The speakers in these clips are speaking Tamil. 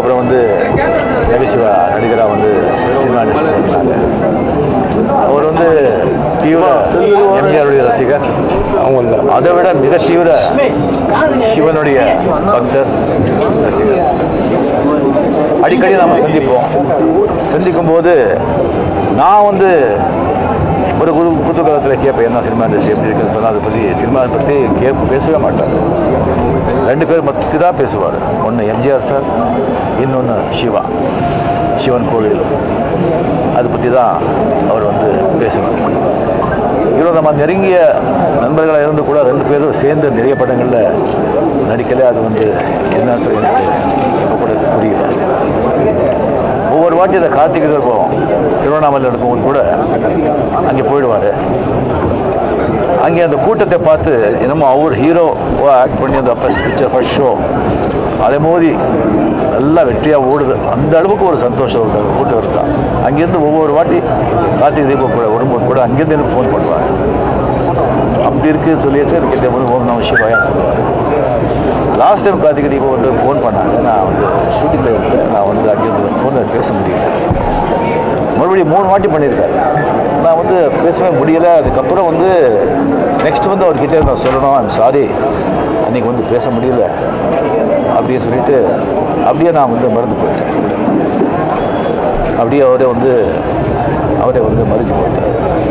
அதுக்கப்புறம் வந்து நகைச்சுவை நடிகராக வந்து சினிமா இண்டஸ்ட்ரியில் இருந்தாங்க. அவர் வந்து தீவிர எம்ஜிஆருடைய ரசிகர். அவங்க அதை விட மிக தீவிர சிவனுடைய பக்தர் ரசிகர். அடிக்கடி நாம் சந்திக்கும் போது நான் வந்து ஒரு குதூகலத்தில் கேட்பேன், என்ன சினிமா இண்டஸ்ட்ரி எப்படி இருக்குன்னு சொன்னால் அதை பற்றி சினிமா பற்றி பேசவே மாட்டார். 2 பேர் பற்றி தான் பேசுவார். ஒன்று எம்ஜிஆர் சார், இன்னொன்று சிவன் கோவில், அதை பற்றி தான் அவர் வந்து பேசுவார். இவ்வளோ நம்ம நெருங்கிய நண்பர்களாக இருந்து கூட 2 பேரும் சேர்ந்து நிறைய படங்களில் நடிக்கலை. அது வந்து என்ன சொல்லி இப்போ கூட புரியல. ஒவ்வொரு வாட்டி அந்த கார்த்திகை தீபம் திருவண்ணாமலை நடக்கும்போது கூட அங்கே போயிடுவார். அங்கே அந்த கூட்டத்தை பார்த்து என்னமோ அவர் ஹீரோவாக ஆக்ட் பண்ணி அந்த ஃபர்ஸ்ட் ஷோ அதே மோதி நல்லா வெற்றியாக ஓடுது. அந்த அளவுக்கு ஒரு சந்தோஷம் இருக்காங்க, கூட்டம் இருக்கா. அங்கேருந்து ஒவ்வொரு வாட்டி கார்த்திகை தீபம் கூட வரும்போது கூட அங்கேருந்து எனக்கு ஃபோன் பண்ணுவார். அப்படி இருக்குன்னு சொல்லிட்டு கிட்டே வந்து ஓம் நம சிவாயா சொல்லுவார். லாஸ்ட் டைம் கார்த்திகை தீபம் வந்து ஃபோன் பண்ணாங்க. நான் வந்து ஷூட்டிங்கில் இருக்கேன். நான் வந்து அங்கேருந்து ஃபோனில் பேச முடியல. மறுபடியும் 3 வாட்டி பண்ணியிருக்காரு. நான் வந்து பேசவே முடியலை. அதுக்கப்புறம் வந்து நெக்ஸ்ட் வந்து அவர்கிட்ட நான் சொல்லணும், ஐம் சாரி அன்றைக்கி வந்து பேச முடியல அப்படின்னு சொல்லிட்டு அப்படியே நான் வந்து மறந்து போயிட்டேன். அப்படியே அவரே வந்து மறைஞ்சு போயிட்டார்.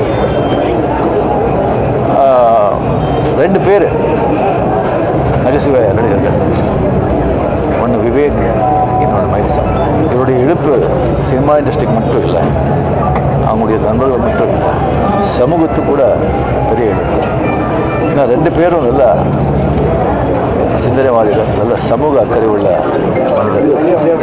2 பேர் நகைச்சுவை நடிகர்கள். ஒன்று விவேக், இன்னொன்று மயில்சாமி. இவருடைய இழப்பு சினிமா இண்டஸ்ட்ரிக்கு மட்டும் இல்லை, அவங்களுடைய நண்பர்கள் மட்டும் இல்லை, சமூகத்துக்கு கூட பெரிய இழப்பு. ஏன்னா 2 பேரும் நல்ல சிந்தனைவாதிகள், நல்ல சமூக அக்கறை உள்ள மனிதர்கள்.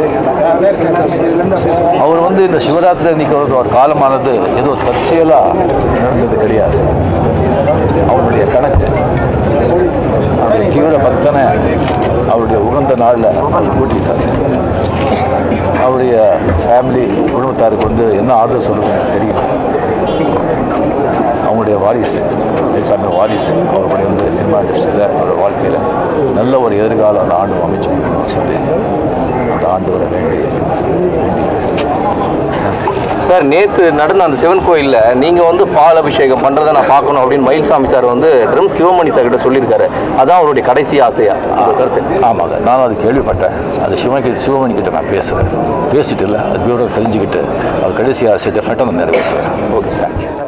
அவர் வந்து இந்த சிவராத்திரி அன்னைக்கு ஒரு காலமானது ஏதோ தற்செயலாக நடந்தது கிடையாது. அவருடைய கணக்கு அந்த தீவிர பக்தனை அவருடைய உகந்த நாளில் அவர் கூட்டிட்டார். அவருடைய ஃபேமிலி குடும்பத்தாருக்கு வந்து என்ன ஆறுதல் சொல்லுதுன்னு தெரியல. அவங்களுடைய வாரிசு சாமி வாரிசு அவருடைய வந்து சினிமா இண்டஸ்ட்ரியில் அவரோட வாழ்க்கையில் நல்ல ஒரு எதிர்காலம் அந்த ஆண்டு அமைச்சு சொல்லி அந்த ஆண்டு வர வேண்டி சார். நேற்று நடந்த அந்த சிவன் கோயிலில் நீங்கள் வந்து பால் அபிஷேகம் பண்ணுறதை நான் பார்க்கணும் அப்படின்னு மயில்சாமி சார் வந்து ட்ரம் சிவமணி சார் கிட்ட சொல்லியிருக்காரு. அதான் அவருடைய கடைசி ஆசையா அந்த கருத்து? ஆமாங்க, நானும் அது கேள்விப்பட்டேன். அது சிவமணி கிட்ட நான் பேசிட்டு இல்லை, அது விவரம் தெரிஞ்சுக்கிட்டு அவர் கடைசி ஆசை டெஃபினட்டாக நான் நிறைவேற்றுவேன். Okay, thank you.